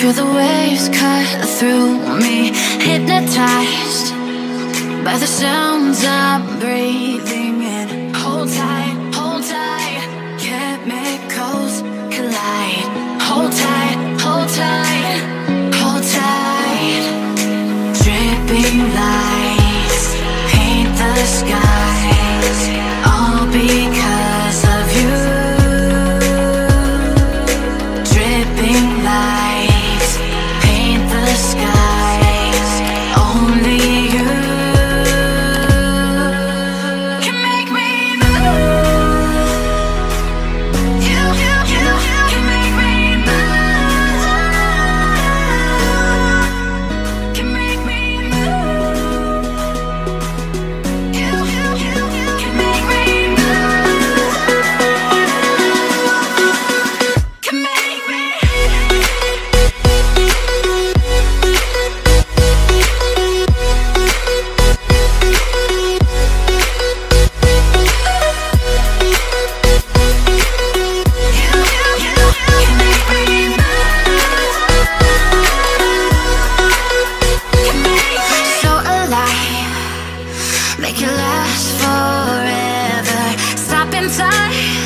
Feel the waves cut through me, hypnotized by the sounds I'm breathing in. Hold tight, chemicals collide. Hold tight, hold tight, hold tight. Dripping lights paint the skies, all because of you. Dripping lights paint the skies, only you can make me move. You can make me move. Can make me move. You can make me move. Can make me. So alive, make it last forever. Stop in time.